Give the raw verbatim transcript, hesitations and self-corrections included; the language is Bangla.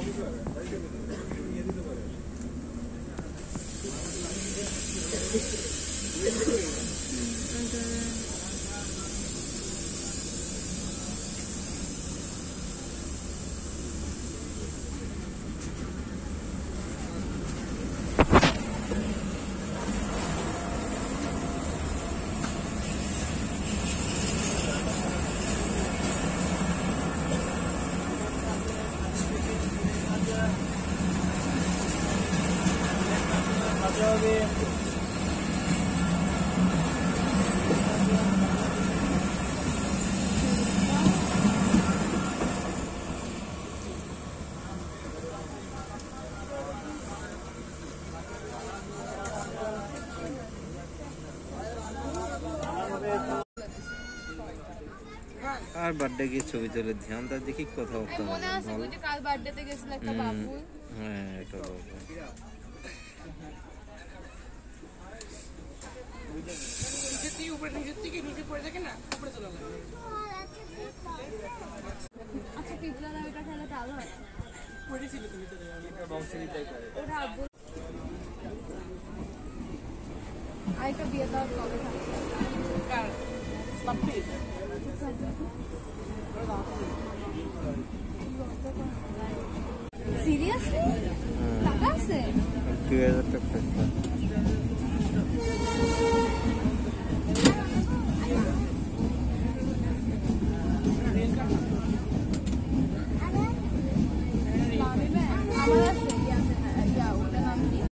আর বার্থডে কি ছবি তুলে ধ্যান তা দেখি কথা বলতে হবে মনে আছে ওই যে কাল বার্থডেতে গেছিল একটা বাবু। হ্যাঁ এটা বলবো নিচে উপরে নিচে থেকে নিচে পড়ে থাকে না উপরে চলে যায়। আচ্ছা পিপলার ওইটা খেলে ভালো হয় পড়েছিল তুমি তো এটা বংশেরই তাই করে ওটা আব্বু আইটা বিয়ে দাও কবে কার বাপ্পি সিরিয়াসলি টাকা আছে দুই হাজার টাকা